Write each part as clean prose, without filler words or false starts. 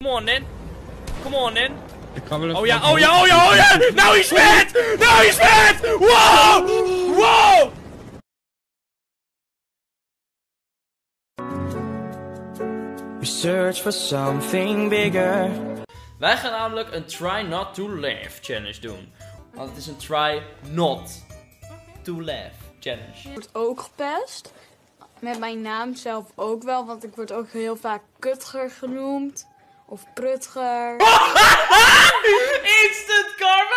Come on then. Come on then. Oh ja, oh ja, oh ja, oh ja! Nou is vet! Nou is vet! Wow! Wow! We search for something bigger. Wij gaan namelijk een try not to laugh challenge doen. Want het is een try not to laugh challenge. Ik word ook gepest. Met mijn naam zelf ook wel, want ik word ook heel vaak Kutger genoemd. Of Prutger. Instant karma!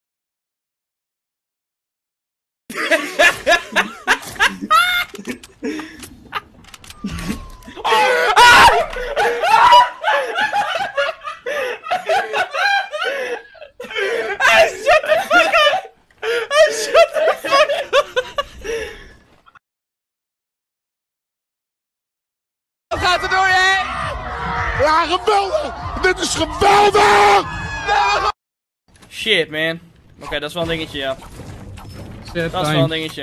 Shut the fuck up! Shut the fuck up! Gaat er doorheen! Ja, geweldig! Dit is geweldig! Shit, man. Oké, dat is wel een dingetje, ja. Shit, Dat is wel een dingetje.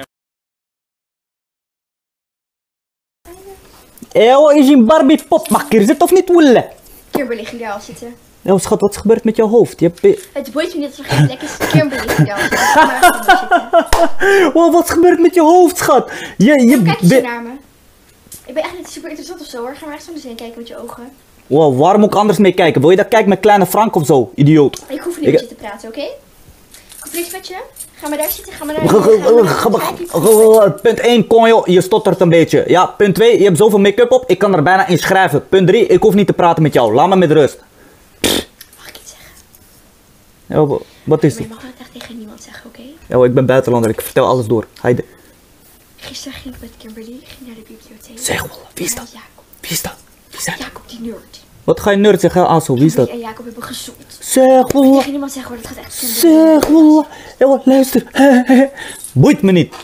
Is een Barbie popmakker, zit of niet woelen? Kimberly ging daar al zitten. Oh schat, wat is gebeurd met jouw hoofd? Je hebt... Het boeit me niet dat er geen plek is. Kimberly ging daar al zitten. Maar ga maar zitten. Wow, wat is gebeurd met je hoofd, schat? Kijk eens naar me. Ik ben echt niet super interessant of zo hoor. Ga maar echt zo eens kijken met je ogen. Wow, waar moet ik anders mee kijken? Wil je dat kijk met kleine Frank of zo, idioot? Ik hoef niet met je te praten, oké? Ik hoef niks met je. Ga maar daar zitten, ga maar daar. Punt 1, konjo, je stottert een beetje. Ja, punt 2, je hebt zoveel make-up op, ik kan er bijna in schrijven. Punt 3, ik hoef niet te praten met jou, laat me met rust. Mag ik iets zeggen? Ja, wat is Maar het? je mag dat echt tegen niemand zeggen, oké? Ja, ik ben buitenlander, ik vertel alles door. Heide. Gisteren ging ik met Kimberly, ging naar de bibliotheek. Zeg wel, wie is dat? Jacob. Wie is dat? Wie is dat? Jacob die nerd. Wat ga je nerd zeggen, Aso? Wie is dat? En Jacob hebben gezoend. Zeg wel. Tegen niemand zeggen hoor, dat gaat echt zo. Zeg wel. Ja, luister. Boeit me niet.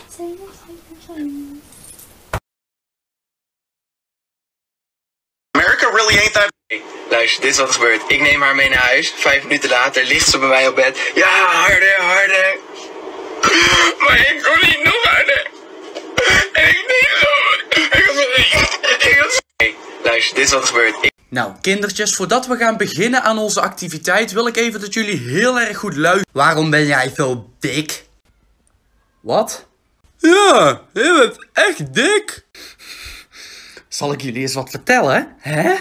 America really ain't that. Luister, dit is wat er gebeurt. Ik neem haar mee naar huis. 5 minuten later ligt ze bij mij op bed. Ja, harder, harder. Maar ik kon niet nog harder. En ik niet zo. Luister, dit is wat er gebeurt. Nou, kindertjes, voordat we gaan beginnen aan onze activiteit, wil ik even dat jullie heel erg goed luisteren. Waarom ben jij zo dik? Wat? Ja, je bent echt dik. Zal ik jullie eens wat vertellen, hè?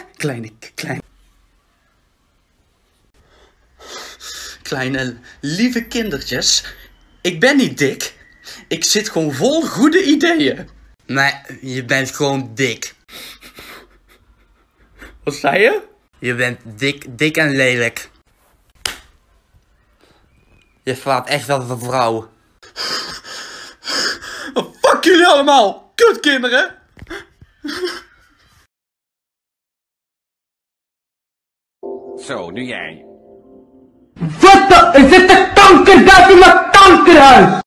Kleine, lieve kindertjes. Ik ben niet dik. Ik zit gewoon vol goede ideeën. Nee, je bent gewoon dik. Wat zei je? Je bent dik en lelijk. Je slaat echt als een vrouw. Fuck jullie allemaal, kutkinderen! Zo, nu jij. Wat de... Er zit een kanker in mijn kankerhuis!